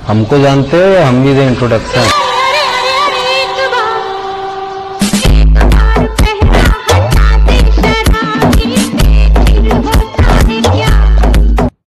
हमको जानते हो या हम भी दें इंट्रोडक्शन?